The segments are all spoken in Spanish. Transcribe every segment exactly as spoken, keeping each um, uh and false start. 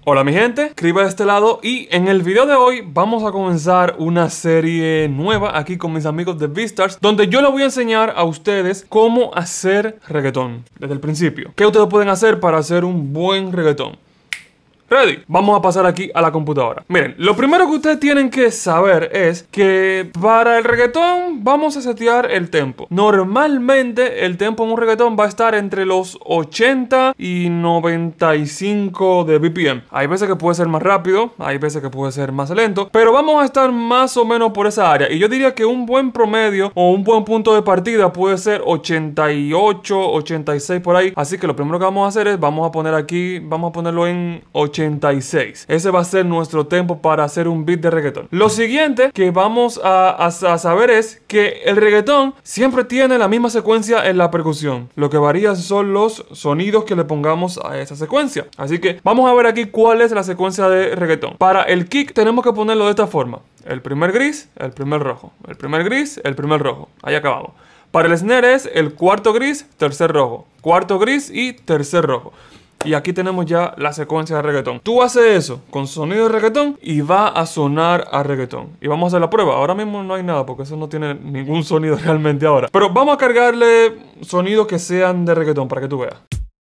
Hola mi gente, Criba de este lado y en el video de hoy vamos a comenzar una serie nueva aquí con mis amigos de Beastars, donde yo les voy a enseñar a ustedes cómo hacer reggaetón desde el principio. ¿Qué ustedes pueden hacer para hacer un buen reggaetón? Ready. Vamos a pasar aquí a la computadora. Miren, lo primero que ustedes tienen que saber es que para el reggaetón vamos a setear el tempo. Normalmente el tempo en un reggaetón va a estar entre los ochenta y noventa y cinco de B P M. Hay veces que puede ser más rápido, hay veces que puede ser más lento, pero vamos a estar más o menos por esa área. Y yo diría que un buen promedio o un buen punto de partida puede ser ochenta y ocho, ochenta y seis por ahí. Así que lo primero que vamos a hacer es, vamos a poner aquí, vamos a ponerlo en ochenta y seis. Ese va a ser nuestro tempo para hacer un beat de reggaetón. Lo siguiente que vamos a, a, a saber es que el reggaetón siempre tiene la misma secuencia en la percusión. Lo que varía son los sonidos que le pongamos a esa secuencia. Así que vamos a ver aquí cuál es la secuencia de reggaetón. Para el kick tenemos que ponerlo de esta forma. El primer gris, el primer rojo. El primer gris, el primer rojo. Ahí acabamos. Para el snare es el cuarto gris, tercer rojo. Cuarto gris y tercer rojo. Y aquí tenemos ya la secuencia de reggaetón. Tú haces eso con sonido de reggaetón y va a sonar a reggaetón. Y vamos a hacer la prueba. Ahora mismo no hay nada porque eso no tiene ningún sonido realmente ahora. Pero vamos a cargarle sonidos que sean de reggaetón para que tú veas.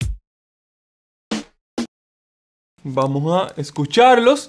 Vamos a escucharlos.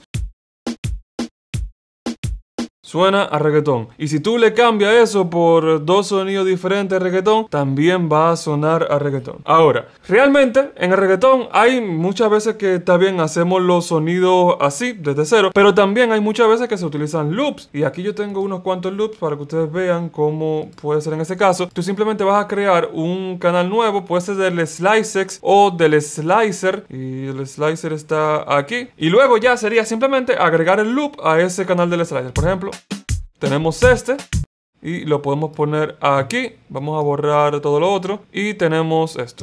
Suena a reggaetón. Y si tú le cambias eso por dos sonidos diferentes de reggaetón, también va a sonar a reggaetón. Ahora, realmente en el reggaetón hay muchas veces que también hacemos los sonidos así, desde cero. Pero también hay muchas veces que se utilizan loops. Y aquí yo tengo unos cuantos loops para que ustedes vean cómo puede ser en ese caso. Tú simplemente vas a crear un canal nuevo. Puede ser del Slicex o del Slicer. Y el Slicer está aquí. Y luego ya sería simplemente agregar el loop a ese canal del Slicer. Por ejemplo, tenemos este y lo podemos poner aquí. Vamos a borrar todo lo otro y tenemos esto.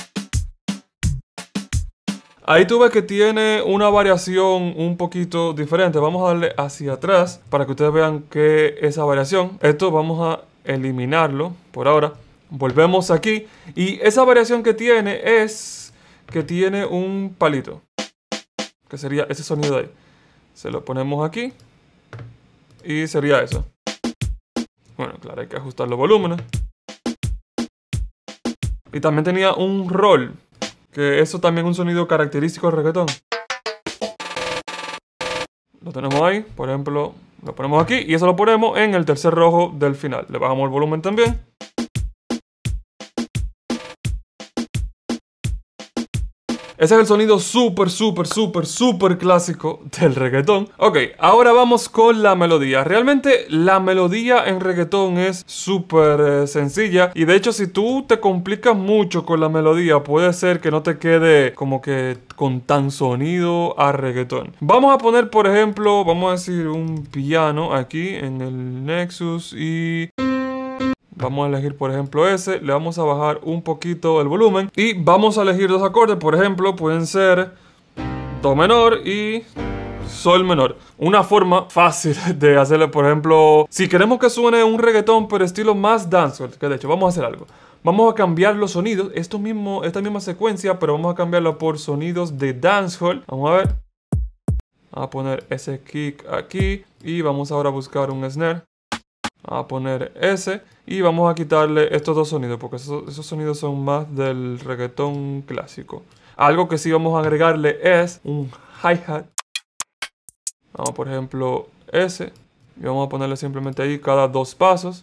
Ahí tú ves que tiene una variación un poquito diferente. Vamos a darle hacia atrás para que ustedes vean que esa variación. Esto vamos a eliminarlo por ahora. Volvemos aquí y esa variación que tiene es que tiene un palito, que sería ese sonido de ahí. Se lo ponemos aquí. Y sería eso. Bueno, claro, hay que ajustar los volúmenes. Y también tenía un roll, que eso también es un sonido característico del reggaetón. Lo tenemos ahí, por ejemplo, lo ponemos aquí y eso lo ponemos en el tercer rojo del final. Le bajamos el volumen también. Ese es el sonido súper, súper, súper, súper clásico del reggaetón. Ok, ahora vamos con la melodía. Realmente la melodía en reggaetón es súper eh, sencilla. Y de hecho, si tú te complicas mucho con la melodía, puede ser que no te quede como que con tan sonido a reggaetón. Vamos a poner, por ejemplo, vamos a decir un piano aquí en el Nexus y... vamos a elegir, por ejemplo, ese. Le vamos a bajar un poquito el volumen. Y vamos a elegir dos acordes. Por ejemplo, pueden ser Do menor y Sol menor. Una forma fácil de hacerlo, por ejemplo, si queremos que suene un reggaetón pero estilo más dancehall, que de hecho vamos a hacer algo. Vamos a cambiar los sonidos. Esto mismo, esta misma secuencia, pero vamos a cambiarlo por sonidos de dancehall. Vamos a ver. Vamos a poner ese kick aquí. Y vamos ahora a buscar un snare. A poner ese y vamos a quitarle estos dos sonidos porque esos, esos sonidos son más del reggaetón clásico. Algo que sí vamos a agregarle es un hi-hat. Vamos, por ejemplo, ese y vamos a ponerle simplemente ahí cada dos pasos.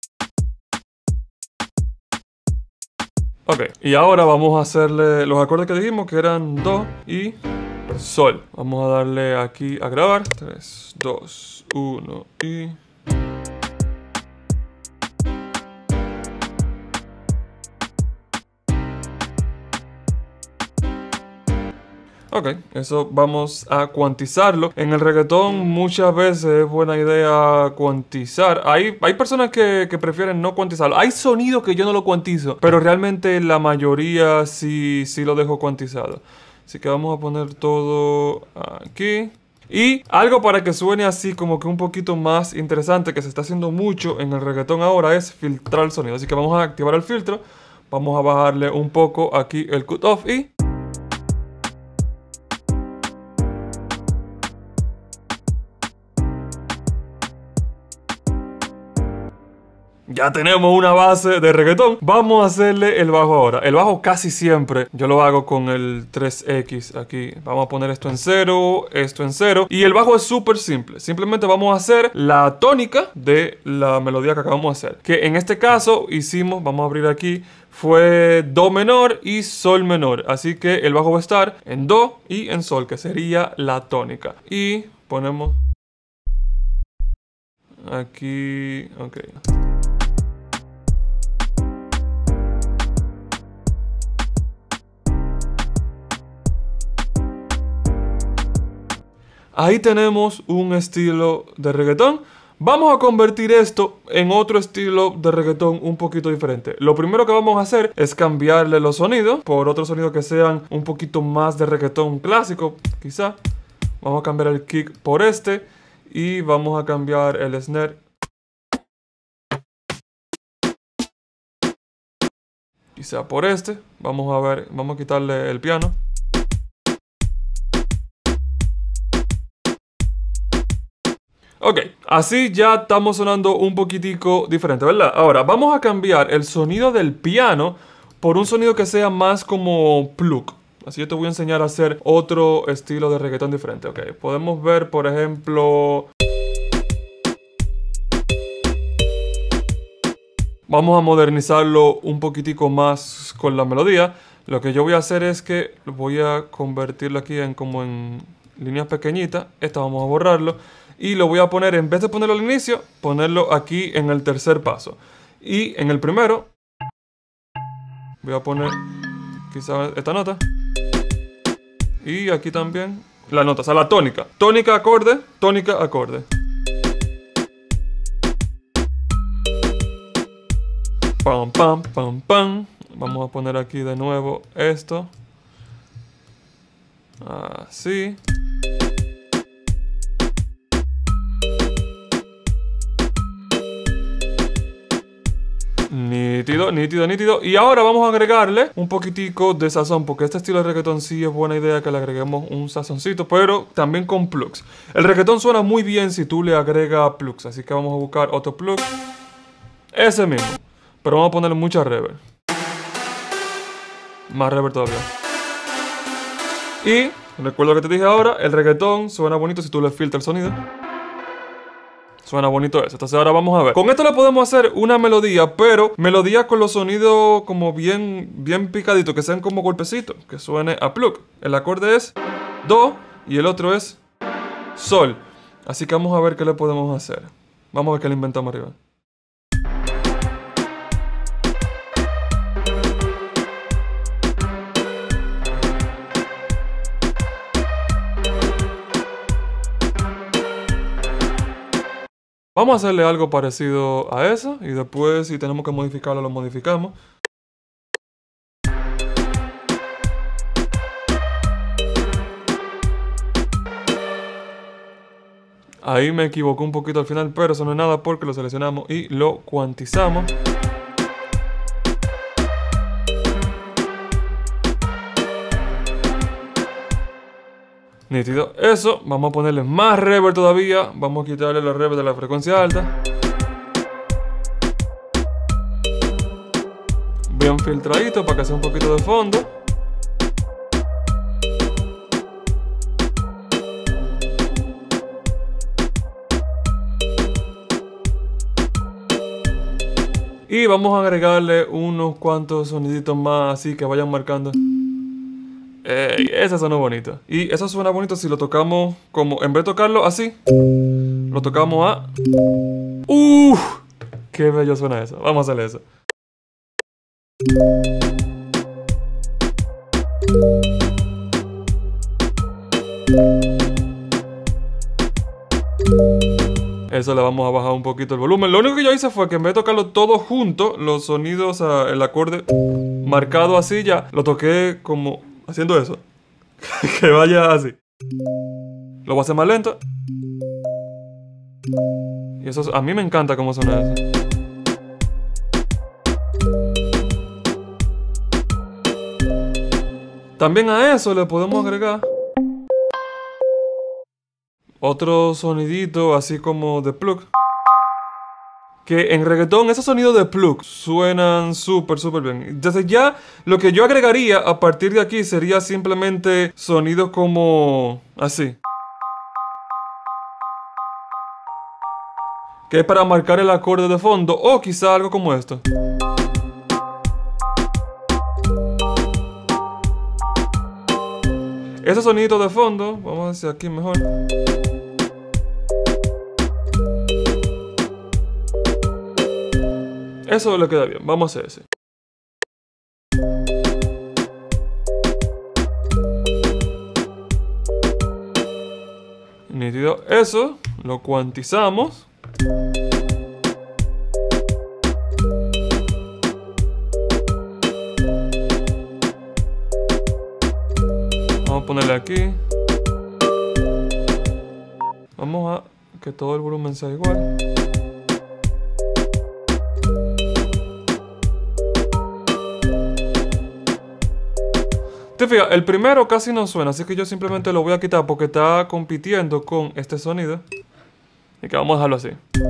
Ok, y ahora vamos a hacerle los acordes que dijimos que eran do y sol. Vamos a darle aquí a grabar. tres, dos, uno y... Ok, eso vamos a cuantizarlo. En el reggaetón muchas veces es buena idea cuantizar. Hay, hay personas que, que prefieren no cuantizarlo. Hay sonidos que yo no lo cuantizo, pero realmente la mayoría sí, sí lo dejo cuantizado. Así que vamos a poner todo aquí. Y algo para que suene así como que un poquito más interesante, que se está haciendo mucho en el reggaetón ahora, es filtrar el sonido. Así que vamos a activar el filtro. Vamos a bajarle un poco aquí el cutoff y... ya tenemos una base de reggaetón. Vamos a hacerle el bajo ahora. El bajo casi siempre yo lo hago con el tres equis aquí. Vamos a poner esto en cero, esto en cero. Y el bajo es súper simple. Simplemente vamos a hacer la tónica de la melodía que acabamos de hacer. Que en este caso hicimos, vamos a abrir aquí, fue do menor y sol menor. Así que el bajo va a estar en do y en sol, que sería la tónica. Y ponemos aquí, ok. Ahí tenemos un estilo de reggaetón. Vamos a convertir esto en otro estilo de reggaetón un poquito diferente. Lo primero que vamos a hacer es cambiarle los sonidos por otros sonidos que sean un poquito más de reggaetón clásico, quizá. Vamos a cambiar el kick por este y vamos a cambiar el snare. Quizá por este. Vamos a ver, vamos a quitarle el piano. Ok, así ya estamos sonando un poquitico diferente, ¿verdad? Ahora, vamos a cambiar el sonido del piano por un sonido que sea más como plug. Así yo te voy a enseñar a hacer otro estilo de reggaetón diferente. Ok, podemos ver, por ejemplo... Vamos a modernizarlo un poquitico más con la melodía. Lo que yo voy a hacer es que voy a convertirlo aquí en como en líneas pequeñitas. Esta vamos a borrarlo. Y lo voy a poner, en vez de ponerlo al inicio, ponerlo aquí en el tercer paso. Y en el primero, voy a poner quizás esta nota. Y aquí también la nota, o sea, la tónica. Tónica, acorde, tónica, acorde. Pam, pam, pam, pam. Vamos a poner aquí de nuevo esto. Así. Nítido, nítido, nítido. Y ahora vamos a agregarle un poquitico de sazón, porque este estilo de reggaetón sí es buena idea que le agreguemos un sazoncito, pero también con plugs. El reggaetón suena muy bien si tú le agregas plugs, así que vamos a buscar otro plug. Ese mismo, pero vamos a ponerle mucha reverb. Más reverb todavía. Y recuerdo que te dije ahora, el reggaetón suena bonito si tú le filtras el sonido. Suena bonito eso. Entonces ahora vamos a ver. Con esto le podemos hacer una melodía, pero melodía con los sonidos como bien, bien picaditos, que sean como golpecitos, que suene a plug. El acorde es do y el otro es sol. Así que vamos a ver qué le podemos hacer. Vamos a ver qué le inventamos arriba. Vamos a hacerle algo parecido a eso y después si tenemos que modificarlo lo modificamos. Ahí me equivoqué un poquito al final, pero eso no es nada porque lo seleccionamos y lo cuantizamos. Nítido. Eso, vamos a ponerle más reverb todavía. Vamos a quitarle la reverb de la frecuencia alta. Bien filtradito para que sea un poquito de fondo. Y vamos a agregarle unos cuantos soniditos más así que vayan marcando. Ey, ese suena bonito. Y eso suena bonito si lo tocamos como, en vez de tocarlo así, lo tocamos a... ¡Uff! ¡Qué bello suena eso! Vamos a hacerle eso. Eso le vamos a bajar un poquito el volumen. Lo único que yo hice fue que en vez de tocarlo todo junto, los sonidos, o sea, el acorde marcado así ya, lo toqué como haciendo eso. Que vaya así. Lo voy a hacer más lento. Y eso, a mí me encanta cómo suena eso. También a eso le podemos agregar otro sonidito así como de plug. que en reggaetón esos sonidos de plug suenan súper, súper bien. Entonces ya lo que yo agregaría a partir de aquí sería simplemente sonidos como así. Que es para marcar el acorde de fondo, o quizá algo como esto. Ese sonidito de fondo, vamos a ver si aquí mejor. Eso le queda bien, vamos a hacer ese. Nítido, eso lo cuantizamos. Vamos a ponerle aquí. Vamos a que todo el volumen sea igual. Te fijas, el primero casi no suena, así que yo simplemente lo voy a quitar porque está compitiendo con este sonido. Y que vamos a dejarlo así.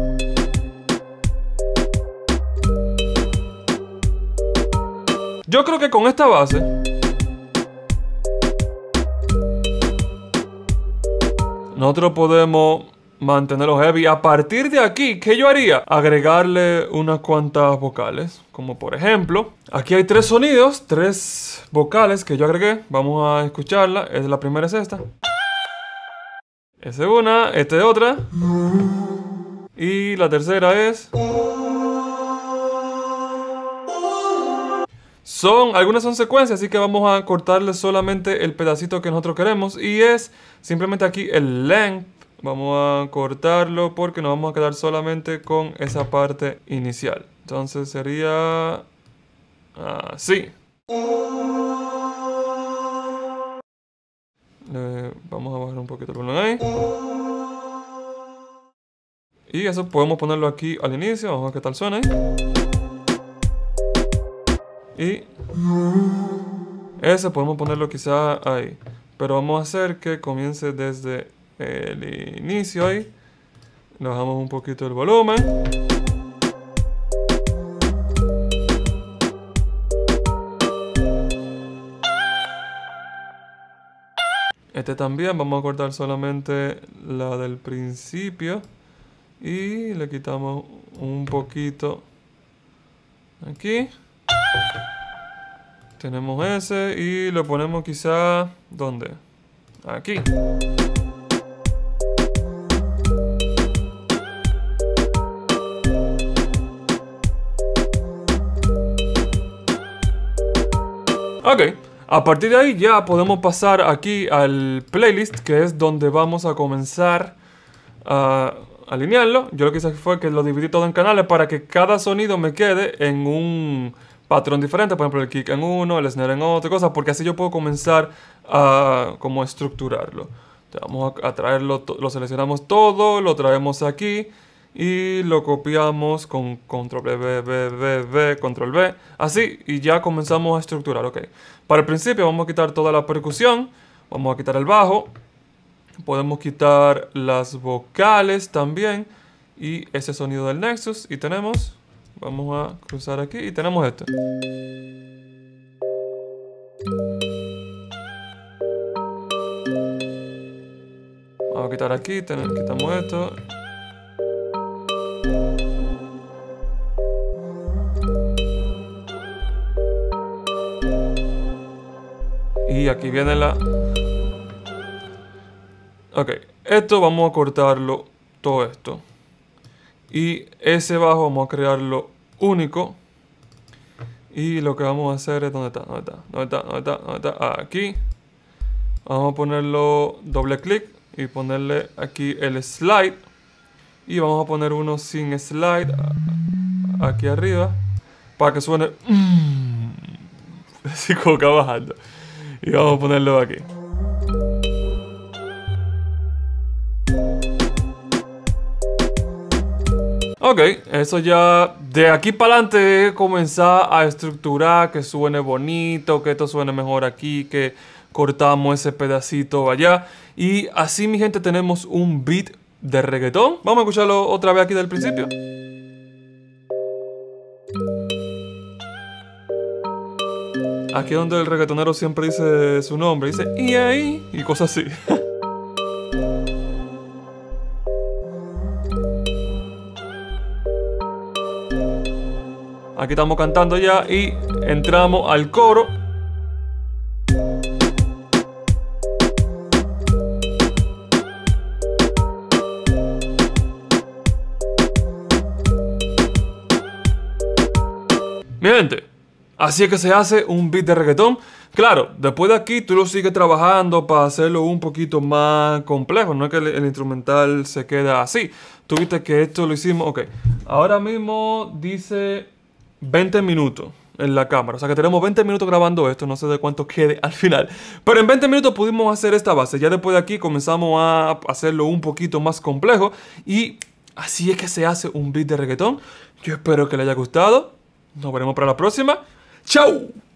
Yo creo que con esta base nosotros podemos mantenerlo heavy. A partir de aquí, ¿qué yo haría? Agregarle unas cuantas vocales. Como por ejemplo, aquí hay tres sonidos, tres vocales que yo agregué. Vamos a escucharla. La primera es esta. Esa es una, esta es otra. Y la tercera es... Son, algunas son secuencias, así que vamos a cortarle solamente el pedacito que nosotros queremos. Y es simplemente aquí el length. Vamos a cortarlo porque nos vamos a quedar solamente con esa parte inicial. Entonces sería... así. Le vamos a bajar un poquito el volumen ahí. Y eso podemos ponerlo aquí al inicio. Vamos a ver qué tal suena ahí. Y ese podemos ponerlo quizá ahí. Pero vamos a hacer que comience desde el inicio ahí. Le bajamos un poquito el volumen. Este también vamos a cortar solamente la del principio. Y le quitamos un poquito aquí. Tenemos ese y lo ponemos quizá... ¿dónde? Aquí. Ok, a partir de ahí ya podemos pasar aquí al playlist, que es donde vamos a comenzar a alinearlo. Yo lo que hice fue que lo dividí todo en canales para que cada sonido me quede en un patrón diferente. Por ejemplo, el kick en uno, el snare en otro, cosas, porque así yo puedo comenzar a como estructurarlo. Entonces, vamos a traerlo, lo seleccionamos todo, lo traemos aquí y lo copiamos con control V, V, V, V, control V, así, y ya comenzamos a estructurar. Ok, para el principio vamos a quitar toda la percusión, vamos a quitar el bajo, podemos quitar las vocales también y ese sonido del Nexus, y tenemos, vamos a cruzar aquí y tenemos esto. Vamos a quitar aquí, tenemos, quitamos esto. Y aquí viene la... Ok, esto vamos a cortarlo, todo esto. Y ese bajo vamos a crearlo único. Y lo que vamos a hacer es... ¿Dónde está? ¿Dónde está? ¿Dónde está? ¿Dónde está? ¿Dónde está? Aquí. Vamos a ponerlo doble clic y ponerle aquí el slide. Y vamos a poner uno sin slide aquí arriba para que suene... Así como que bajando. Y vamos a ponerlo aquí. Ok, eso ya de aquí para adelante es comenzar a estructurar, que suene bonito, que esto suene mejor aquí, que cortamos ese pedacito allá. Y así, mi gente, tenemos un beat de reggaetón. Vamos a escucharlo otra vez aquí del principio. Aquí es donde el reggaetonero siempre dice su nombre. Dice, y ahí, y cosas así. Aquí estamos cantando ya y entramos al coro. Mi gente, así es que se hace un beat de reggaetón. Claro, después de aquí tú lo sigues trabajando para hacerlo un poquito más complejo. No es que el, el instrumental se queda así. Tú viste que esto lo hicimos, ok. Ahora mismo dice veinte minutos en la cámara. O sea que tenemos veinte minutos grabando esto. No sé de cuánto quede al final. Pero en veinte minutos pudimos hacer esta base. Ya después de aquí comenzamos a hacerlo un poquito más complejo. Y así es que se hace un beat de reggaetón. Yo espero que les haya gustado. Nos veremos para la próxima. ¡Chao!